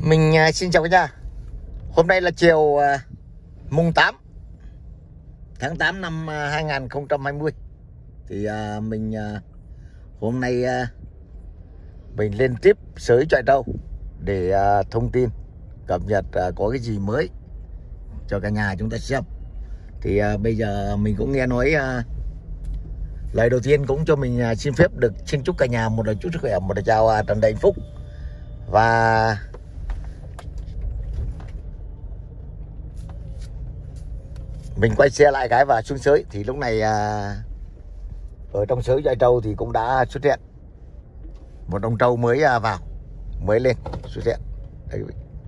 Mình xin chào cả nhà. Hôm nay là chiều mùng 8 tháng 8 năm 2020. Thì mình hôm nay mình lên trip sới Trọi Trâu để thông tin cập nhật có cái gì mới cho cả nhà chúng ta xem. Thì bây giờ mình cũng nghe nói lời đầu tiên cũng cho mình xin phép được xin chúc cả nhà một lời chúc sức khỏe, một lời chào tràn đầy hạnh phúc. Và mình quay xe lại cái và xuống sới thì lúc này ở trong sới Trọi Trâu thì cũng đã xuất hiện một ông trâu mới vào, mới lên xuất hiện. Đấy,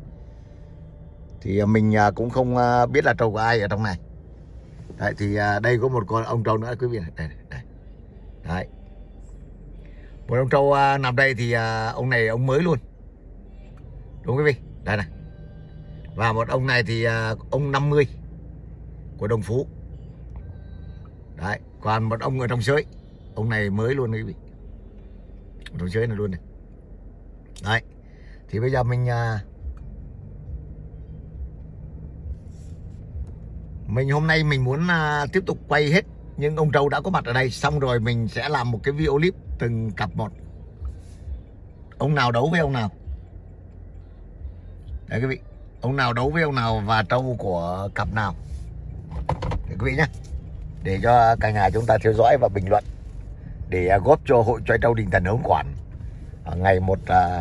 thì mình cũng không biết là trâu của ai ở trong này. Đấy, thì đây có một con ông trâu nữa quý vị này. Đây. Đấy. Một ông trâu nằm đây thì ông này ông mới luôn. Đúng quý vị. Đây này. Và một ông này thì ông 50 của Đồng Phú. Đấy, còn một ông ở trong sới. Ông này mới luôn quý vị. Ở trong sới này luôn này. Đấy. Thì bây giờ mình hôm nay mình muốn tiếp tục quay hết những ông trâu đã có mặt ở đây, xong rồi mình sẽ làm một cái video clip từng cặp một. Ông nào đấu với ông nào. Đấy quý vị. Ông nào đấu với ông nào và trâu của cặp nào. Đấy quý vị nhé. Để cho cả nhà chúng ta theo dõi và bình luận, để góp cho hội Trọi Trâu Đình Thần Hớn Quản ngày một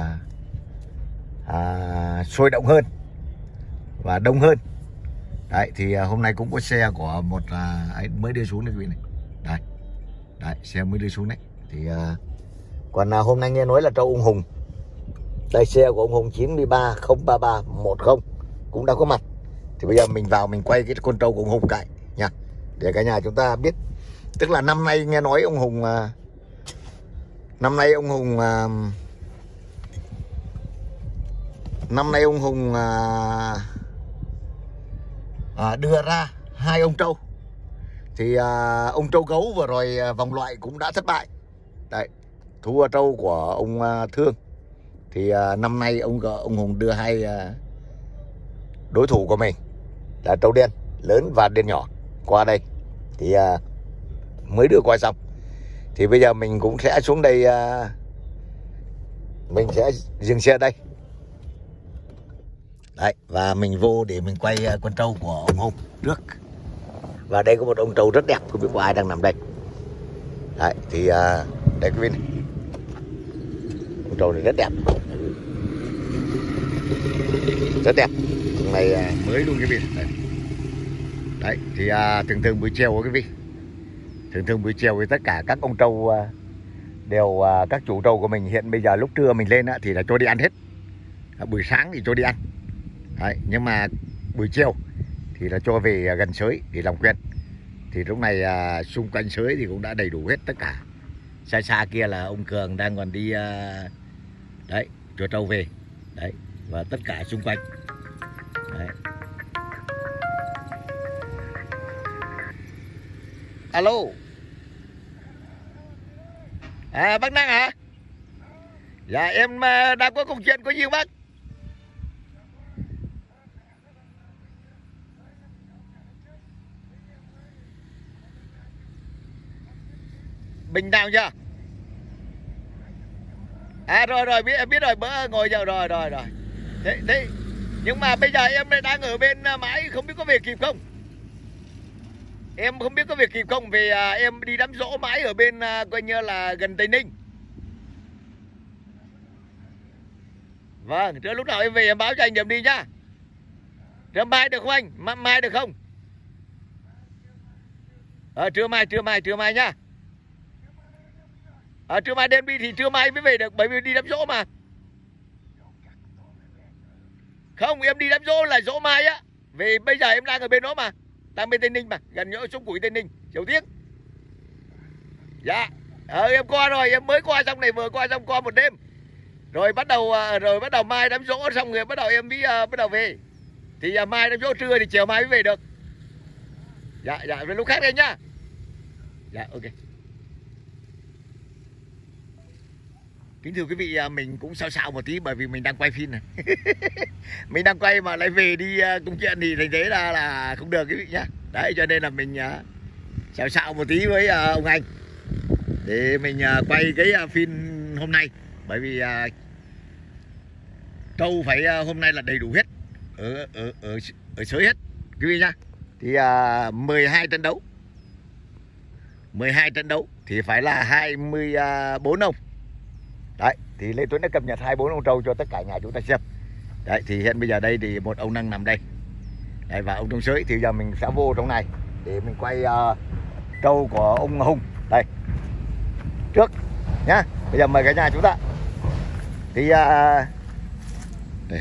sôi động hơn và đông hơn. Đấy, thì hôm nay cũng có xe của một mới đưa xuống đây quý vị này. Đấy, xe mới đưa xuống đấy. Thì còn hôm nay nghe nói là trâu ông Hùng. Đây, xe của ông Hùng 9303310 cũng đã có mặt. Thì bây giờ mình vào mình quay cái con trâu của ông Hùng cái nha, để cả nhà chúng ta biết. Tức là năm nay nghe nói ông Hùng năm nay ông Hùng đưa ra hai ông trâu. Thì ông trâu gấu vừa rồi vòng loại cũng đã thất bại. Đấy, thua trâu của ông Thương. Thì năm nay ông Hùng đưa hai đối thủ của mình là trâu đen lớn và đen nhỏ qua đây. Thì mới đưa qua xong. Thì bây giờ mình cũng sẽ xuống đây, mình sẽ dừng xe đây. Đấy, và mình vô để mình quay con trâu của ông Hùng trước. Và đây có một ông trâu rất đẹp, không biết có ai đang nằm đây. Đấy, thì đây quý vị này. Ông trâu này rất đẹp. Rất đẹp. Con này mới luôn quý vị. Đấy, thì thường buổi chiều quý vị. Thường buổi chiều thì tất cả các ông trâu đều, các chủ trâu của mình hiện bây giờ lúc trưa mình lên thì là cho đi ăn hết. Buổi sáng thì cho đi ăn. Đấy, nhưng mà buổi chiều thì là cho về gần sới để làm quen. Thì lúc này xung quanh sới thì cũng đã đầy đủ hết tất cả. Xa kia là ông Cường đang còn đi đấy, cho trâu về. Đấy, và tất cả xung quanh. Đấy. Alo. Bác Năng hả? Dạ em đang có công chuyện, có gì không bác? Bình nào chưa? Rồi biết rồi, bữa ngồi giờ rồi. Thế nhưng mà bây giờ em đang ở bên Mãi, không biết có về kịp không? Em không biết có việc kịp không, vì em đi đám giỗ Mãi ở bên coi như là gần Tây Ninh. Vâng, trước lúc nào em về em báo cho anh em đi nhá. Trưa mai được không anh? Mai được không? Trưa mai nhá. Trưa mai đêm đi thì trưa mai mới về được, bởi vì đi đám giỗ mà. Không, em đi đám giỗ là giỗ mai á. Vì bây giờ em đang ở bên đó mà. Đang bên Tây Ninh mà, gần chỗ sông Củi Tây Ninh, Triều Tiếc. Dạ, em qua rồi, em mới qua xong này, vừa qua xong qua một đêm. Rồi bắt đầu mai đám giỗ xong rồi bắt đầu em bắt đầu về. Thì mai đám giỗ trưa thì chiều mai mới về được. Dạ, về lúc khác đây nhá. Dạ, ok. Kính thưa quý vị, mình cũng xạo một tí bởi vì mình đang quay phim này. Mình đang quay mà lại về đi công chuyện thì thành thế là không được quý vị nhá. Đấy, cho nên là mình xạo một tí với ông anh để mình quay cái phim hôm nay. Bởi vì trâu phải hôm nay là đầy đủ hết ở sới hết quý vị nhá. Thì 12 trận đấu 12 trận đấu thì phải là 24 ông. Đấy, thì Lê Tuấn đã cập nhật 24 ông trâu cho tất cả nhà chúng ta xem. Đấy, thì hiện bây giờ đây thì một ông đang nằm đây. Đấy, và ông trong sới thì giờ mình sẽ vô trong này để mình quay trâu của ông Hùng. Đây, trước nhá. Bây giờ mời cả nhà chúng ta. Thì đây,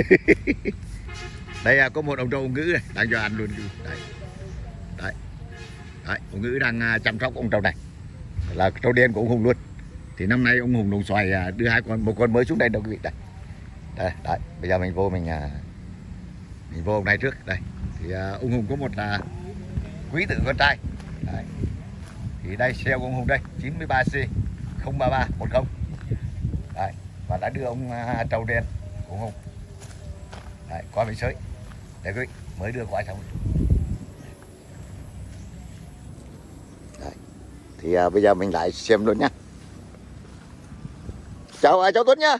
đây có một ông trâu ông Ngữ này đang cho ăn luôn. Đấy, đấy, đấy, ông Ngữ đang chăm sóc ông trâu này, là trâu đen của ông Hùng luôn. Thì năm nay ông Hùng Đồng Xoài đưa một con mới xuống đây đâu quý vị. Đây, đây, đấy. Bây giờ mình vô mình vô ông này trước đây. Thì ông Hùng có một quý tử con trai. Đấy. Thì đây xe của ông Hùng đây 93C 03310. Đấy, và đã đưa ông trâu đen của ông Hùng đấy, qua bên sới. Đây quý vị, mới đưa qua xong. Đấy. Thì bây giờ mình lại xem luôn nhá. Chào cháu Tuấn nhá.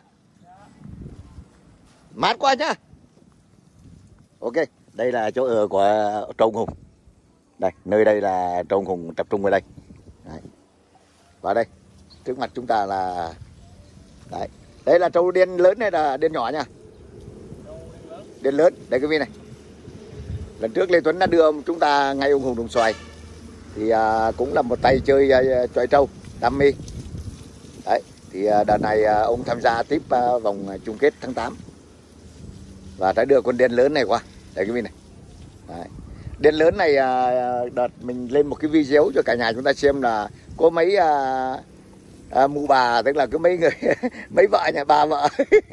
Mát quá nhá. Ok, đây là chỗ ở của trâu Hùng. Đây, nơi đây là trâu Hùng tập trung ở đây. Đấy. Và đây, trước mặt chúng ta là đấy. Đây là trâu đen lớn hay là đen nhỏ nha? Đen lớn, đây quý vị này. Lần trước Lê Tuấn đã đưa chúng ta ngay ông Hùng Đồng Xoài. Thì cũng là một tay chơi chọi trâu đam mê. Đấy, thì đợt này ông tham gia tiếp vòng chung kết tháng 8. Và đã đưa con đen lớn này qua. Đây quý vị này. Đấy. Đen lớn này đợt mình lên một cái video cho cả nhà chúng ta xem là có mấy mụ bà, tức là có mấy người mấy vợ nhà bà vợ.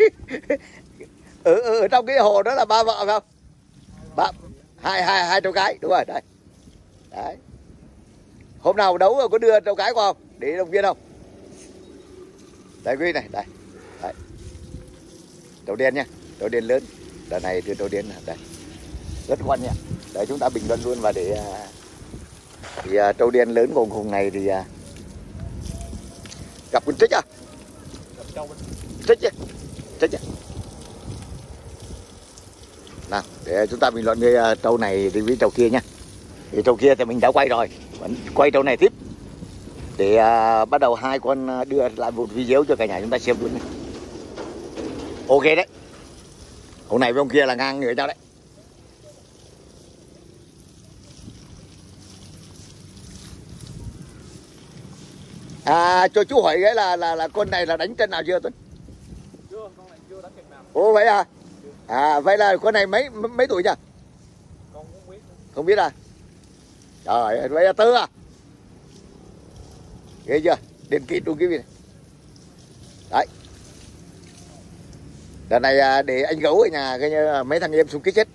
ở trong cái hồ đó là ba vợ phải không? Hai trâu cái, đúng rồi đây. Đấy. Hôm nào đấu có đưa trâu cái qua không? Để động viên không? Đây quý vị này, đây. Đấy. Trâu đen nha, trâu đen lớn. Đợt này thì trâu đen đây. Rất ngon nha. Để chúng ta bình luận luôn và để thì trâu đen lớn của ông Hùng này thì gặp con trích à? Trích chứ? Trích chứ? Nào, để chúng ta bình luận với trâu này thì với trâu kia nha. Thì trâu kia thì mình đã quay rồi, vẫn quay trâu này tiếp để bắt đầu hai con đưa lại một video cho cả nhà chúng ta xem luôn. Ok đấy. Hôm này với ông kia là ngang người nhau đấy. Cho chú hỏi cái là con này là đánh chân nào chưa Tuấn? Chưa, con này chưa đánh chân nào. Ồ vậy à? Vậy là con này mấy tuổi nhỉ? Con không biết. Không biết à? Trời ơi, vậy là tơ à? Ghê chưa? Điền kịt luôn quý vị này. Đấy. Đợt này để anh gấu ở nhà cái như mấy thằng em xung kích chết.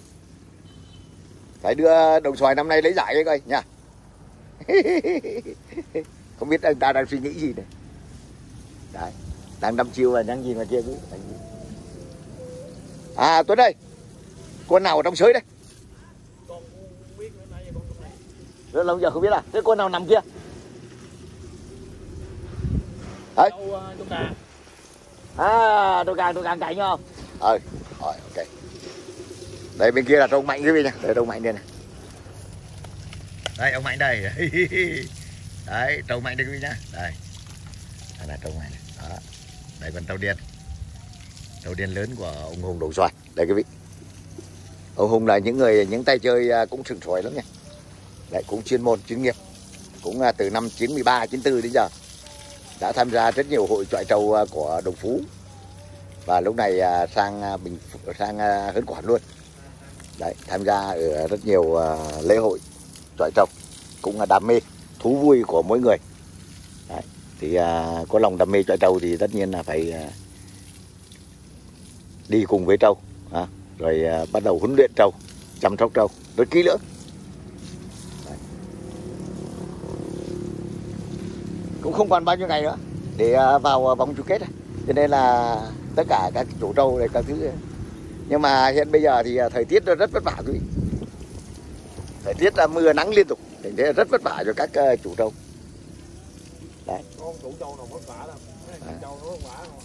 Phải đưa Đồng Xoài năm nay lấy giải cái coi nha. Không biết anh ta đang suy nghĩ gì này. Đấy, đang đăm chiêu và đang nhìn ngoài kia cứ. Tuấn ơi, con nào ở trong sới đây? Con không biết nữa, nãy giờ con không này. Rất lâu giờ không biết à? Thế con nào nằm kia? Đấy. Đâu càng. Tôi càng cảnh không? Rồi, ok. Đây bên kia là trâu Mạnh quý vị nha. Đây trâu Mạnh đây này. Đây ông Mạnh đây. Đấy, trâu Mạnh đây quý vị nhá. Đây. Đây là trâu Mạnh này. Đó. Đây còn trâu đen. Trâu đen lớn của ông Hùng Đồng Xoài. Đây quý vị. Ông Hùng là những tay chơi cũng sừng sỏi lắm nha. Đấy, cũng chuyên môn, chuyên nghiệp. Cũng từ năm 93, 94 đến giờ đã tham gia rất nhiều hội chọi trâu của Đồng Phú. Và lúc này sang Hớn Quản luôn. Đấy, tham gia ở rất nhiều lễ hội chọi trâu, cũng là đam mê, thú vui của mỗi người. Đấy, thì có lòng đam mê chọi trâu thì tất nhiên là phải đi cùng với trâu, rồi bắt đầu huấn luyện trâu, chăm sóc trâu rất kỹ lưỡng. Đấy. Cũng không còn bao nhiêu ngày nữa để vào vòng chung kết này. cho nên là tất cả các chủ trâu này các thứ. Nhưng mà hiện bây giờ thì thời tiết nó rất vất vả quý vị. Thời tiết là mưa nắng liên tục, thế là rất vất vả cho các chủ trâu. Đấy. Con chủ trâu nào vất vả đâu, cái trâu nó vất vả không.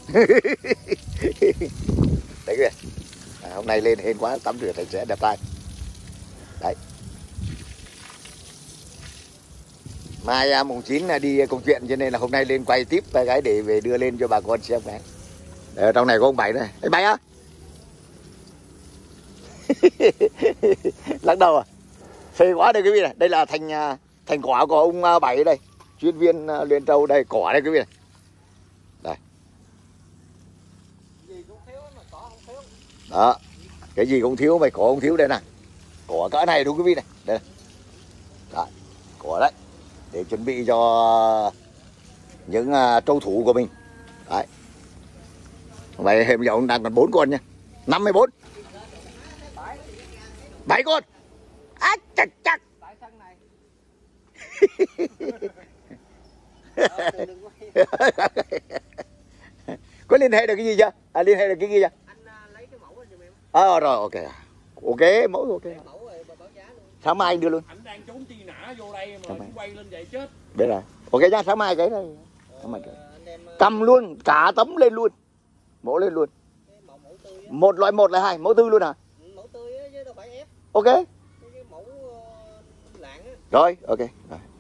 Đấy kìa. Hôm nay lên hên quá, tắm rửa sạch sẽ đẹp trai. Đấy. Mai mùng 9 là đi công chuyện, cho nên là hôm nay lên quay tiếp cái để về đưa lên cho bà con xem cái. Ở trong này có ông Bảy này. Anh Bảy á? Lắc đầu à? Phê quá đây quý vị này. Đây là thành quả của ông Bảy đây. Chuyên viên luyện trâu đây, cỏ đây quý vị này. Đây. Gì cũng thiếu mà cỏ không thiếu. Đó. Cái gì cũng thiếu, mày cỏ không thiếu đây này. Cỏ cỡ này đúng quý vị này. Đây. Đấy. Cỏ đấy. Để chuẩn bị cho những trâu thủ của mình. Đấy. Vậy bây giờ ông đang còn 4 con nha. 54. 7 con. À, chắc chắc. Tại sân này. Có liên hệ được cái gì chưa? Liên hệ được cái gì chưa? Anh lấy cái mẫu cho em. Rồi ok. Ok, mẫu ok. Mẫu báo giá luôn. Sáng mai anh đưa luôn. Anh đang trốn truy nã vô đây mà quay lên vậy chết. Biết rồi. Ok nha, sáng mai cái này. Sáng mai cái. Cầm luôn, cả tấm lên luôn. Mẫu lên luôn. Một loại 1 là 2, mẫu tư luôn hả? Mẫu tươi chứ đâu phải ép. Ok. Cái mẫu lạng á. Rồi, ok. Rồi.